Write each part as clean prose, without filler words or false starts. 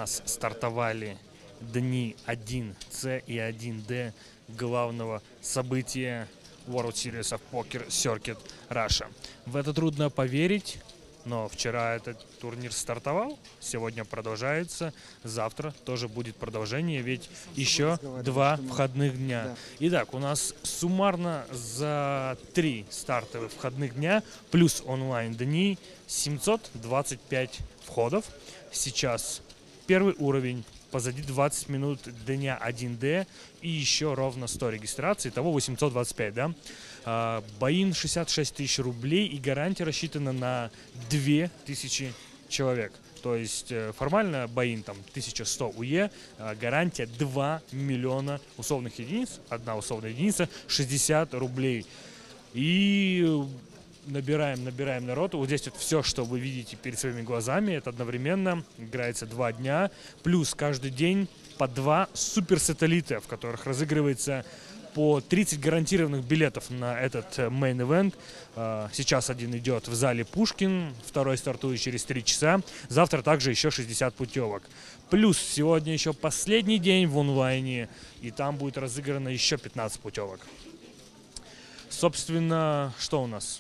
нас стартовали дни 1C и 1D главного события World Series of Poker Circuit Russia. В это трудно поверить, но вчера этот турнир стартовал, сегодня продолжается, завтра тоже будет продолжение, ведь еще 2 входных дня. Итак, у нас суммарно за 3 стартовых входных дня плюс онлайн дни 725 входов. Сейчас первый уровень, позади 20 минут дня 1D и еще ровно 100 регистраций, итого 825, да? Боин 66 тысяч рублей и гарантия рассчитана на 2000 человек. То есть формально боин там 1100 УЕ, гарантия 2 миллиона условных единиц, одна условная единица 60 рублей. И набираем народ. Вот здесь вот все, что вы видите перед своими глазами, это одновременно играется 2 дня, плюс каждый день по 2 суперсателлита, в которых разыгрывается по 30 гарантированных билетов на этот мейн-эвент. Сейчас один идет в зале Пушкин, второй стартует через 3 часа. Завтра также еще 60 путевок. Плюс сегодня еще последний день в онлайне, и там будет разыграно еще 15 путевок. Собственно, что у нас?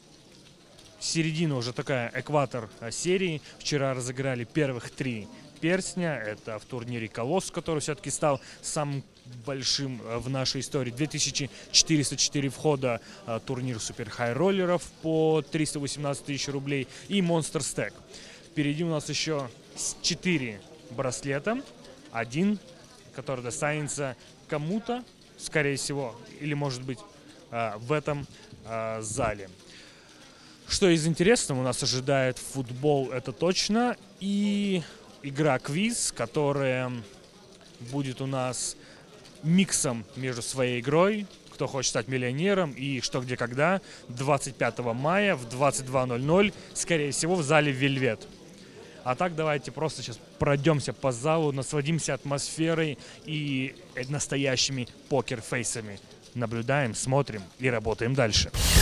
Середина уже такая, экватор серии. Вчера разыграли первых 3 перстня. Это в турнире Колосс, который все-таки стал самым большим в нашей истории. 2404 входа, турнир супер хай роллеров по 318 тысяч рублей и Monster Stack. Впереди у нас еще 4 браслета. Один, который достанется кому-то, скорее всего, или может быть в этом зале. Что из интересного, у нас ожидает футбол, это точно, и игра квиз, которая будет у нас миксом между своей игрой, кто хочет стать миллионером и что, где, когда, 25 мая в 22:00, скорее всего, в зале Вельвет. А так давайте просто сейчас пройдемся по залу, насладимся атмосферой и настоящими покер-фейсами. Наблюдаем, смотрим и работаем дальше.